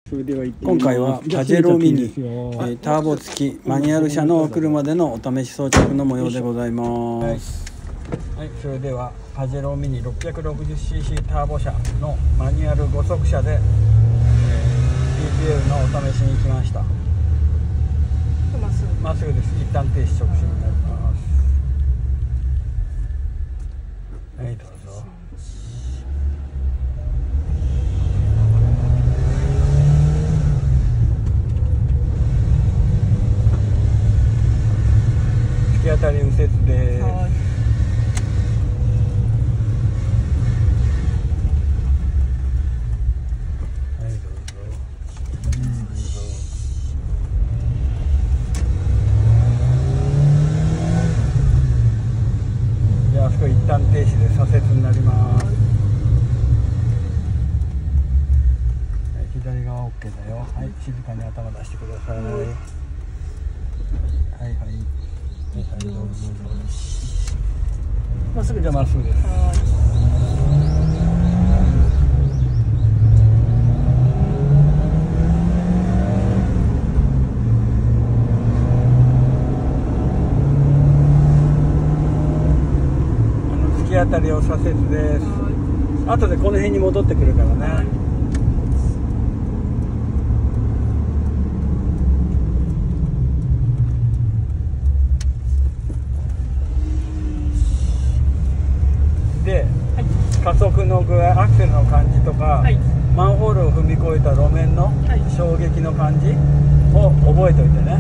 今回はパジェロミニターボ付きマニュアル車のお車でのお試し装着の模様でございます。はい、それではパジェロミニ 660cc ターボ車のマニュアル5速車で、PPL のお試しに来ました。まっすぐです。一旦停止直進になります。はい、どうぞ。突き当たり右折です。一旦停止で左折になります。はい、左側 OK だよ。はい、静かに頭出してください。はいはい。はいはい、どうぞ。まっすぐじゃまっすぐです。突き当たりを左折です。後でこの辺に戻ってくるからね。で、加速の具合、アクセルの感じとか、マンホールを踏み越えた路面の衝撃の感じを覚えておいてね。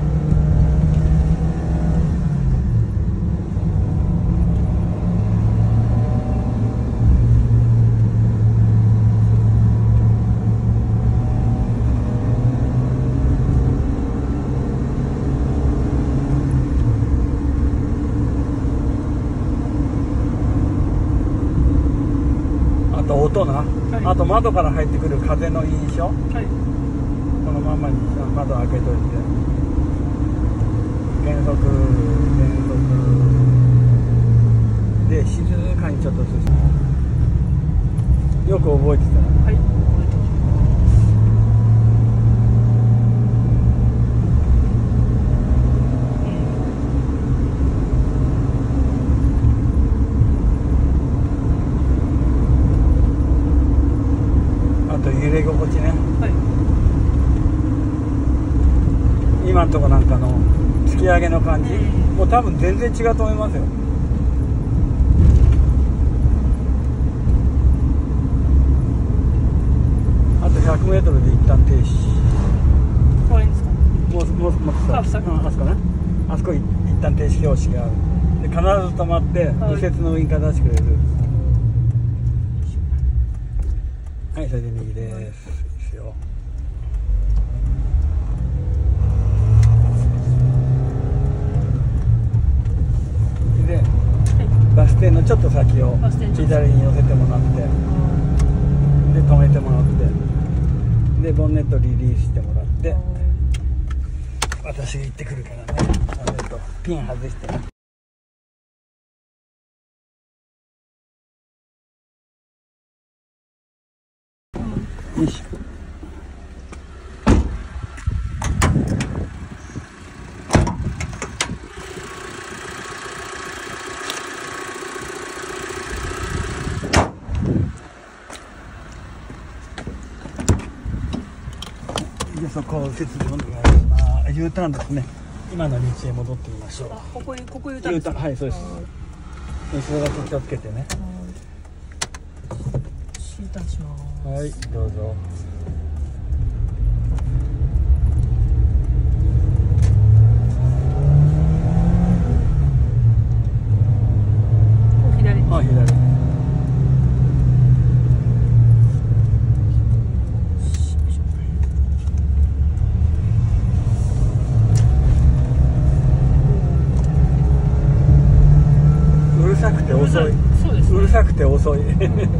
音な、あと窓から入ってくる風の印象、このままに窓開けといて、減速で静かにちょっと進む。よく覚えてたら、揺れ心地ね、今のとこなんかの突き上げの感じ、もう多分全然違うと思いますよ。あと 100m で一旦停止。終わりですか？もうあそこね、あそこ一旦停止標識がある。で必ず止まって右折のウインカー出してくれる。はい、それで右です。いいですよ。で、バス停のちょっと先を左に寄せてもらって、で止めてもらって、でボンネットリリースしてもらって、私が行ってくるからね。ピン外してね。よいしょ。じゃあそこを説明お願いします。U ターンですね。今の道へ戻ってみましょう。ここ U ターン。はい、そうです。それだけ気をつけてね。U ターンします。はい、どうぞ。左。あ、左。うるさくて遅い。そうですね。うるさくて遅い。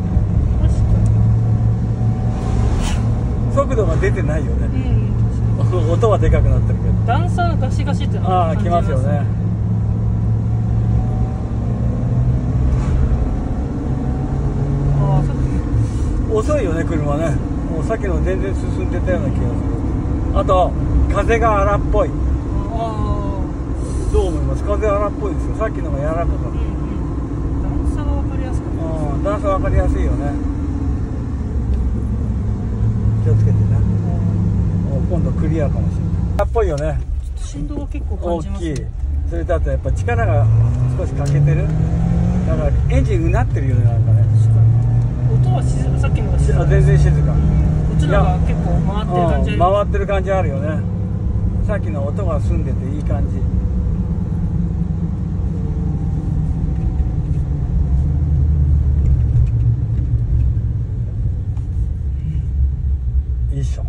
速度が出てないよね。音はでかくなってるけど。 段差のガシガシってああ、きますよね。遅いよね、車ね。 もうさっきの全然進んでたような気がする。あと風が荒っぽい。どう思います？風荒っぽいですよ。さっきのが柔らかかった。 段差が分かりやすかった。 段差分かりやすいよね。気をつけてね。今度クリアかもしれない。荒っぽいよね。 振動が結構感じますね。 大きい。それだとやっぱ力が少し欠けてる。だからエンジンうなってるよね、なんかね。 音はさっきのが静か。 全然静か。 こっちのが結構回ってる感じ。 回ってる感じあるよね。さっきの音が澄んでていい感じ。いいっしょ。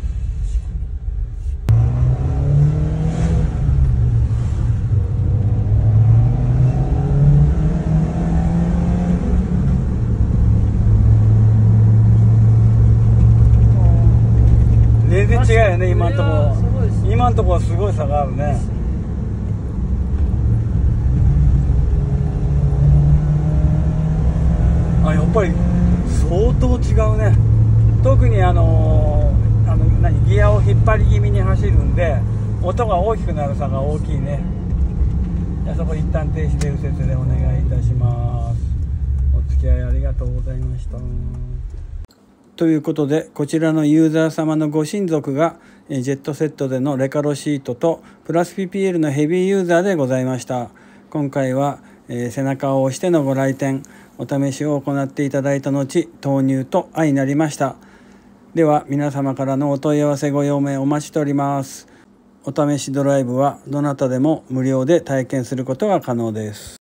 全然違うよね、今のところ。今のところはすごい差があるね。やっぱり相当違うね。特にギアを引っ張り気味に走るんで音が大きくなる差が大きいね。じゃあそこ一旦停止で右折でお願いいたします。お付き合いありがとうございました。ということで、こちらのユーザー様のご親族がジェットセットでのレカロシートとプラス PPL のヘビーユーザーでございました。今回は背中を押してのご来店、お試しを行っていただいた後、投入と相なりました。では皆様からのお問い合わせご用命お待ちしております。お試しドライブはどなたでも無料で体験することが可能です。